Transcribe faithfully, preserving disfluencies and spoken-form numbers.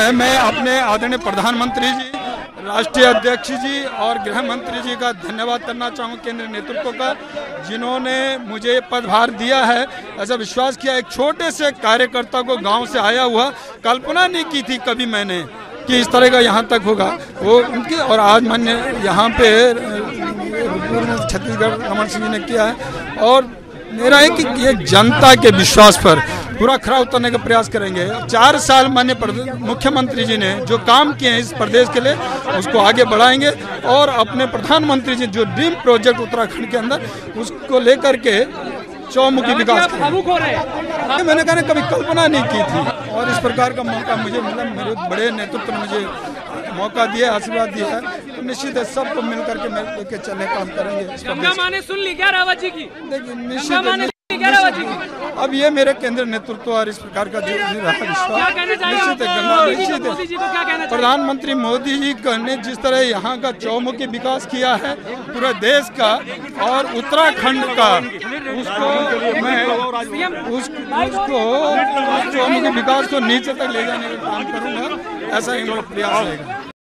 है मैं अपने आदरणीय प्रधानमंत्री जी, राष्ट्रीय अध्यक्ष जी और गृह मंत्री जी का धन्यवाद करना चाहूँगा, केंद्रीय नेतृत्व का, जिन्होंने मुझे पदभार दिया है। ऐसा विश्वास किया, एक छोटे से कार्यकर्ता को गांव से आया हुआ, कल्पना नहीं की थी कभी मैंने कि इस तरह का यहाँ तक होगा वो उनकी। और आज मैंने यहाँ पे छत्तीसगढ़ रमन सिंह जी ने किया है, और मेरा है कि ये जनता के विश्वास पर पूरा खरा उतरने का प्रयास करेंगे। चार साल माननीय मुख्यमंत्री जी ने जो काम किए हैं इस प्रदेश के लिए, उसको आगे बढ़ाएंगे, और अपने प्रधानमंत्री जी जो ड्रीम प्रोजेक्ट उत्तराखंड के अंदर, उसको लेकर के चौमुखी विकास करेंगे। मैंने कहा कभी कल्पना नहीं की थी, और इस प्रकार का मौका मुझे मिला, मेरे बड़े नेतृत्व ने मुझे मौका दिया, आशीर्वाद दिया है, तो निश्चित है सबको मिल करके मिल लेके चलने काम करेंगे। गंगा माँ ने सुन ली क्या रावत जी की? देखिए निश्चित अब ये मेरे केंद्रीय नेतृत्व और इस प्रकार का जो रहा विश्वास, निश्चित है प्रधानमंत्री मोदी जी ने जिस तरह यहाँ का चौमुखी विकास किया है पूरे देश का और उत्तराखंड का, उसको मैं उस, उसको चौमुखी विकास को नीचे तक ले जाने का काम करूँगा। ऐसा ही मेरा प्रयास रहेगा।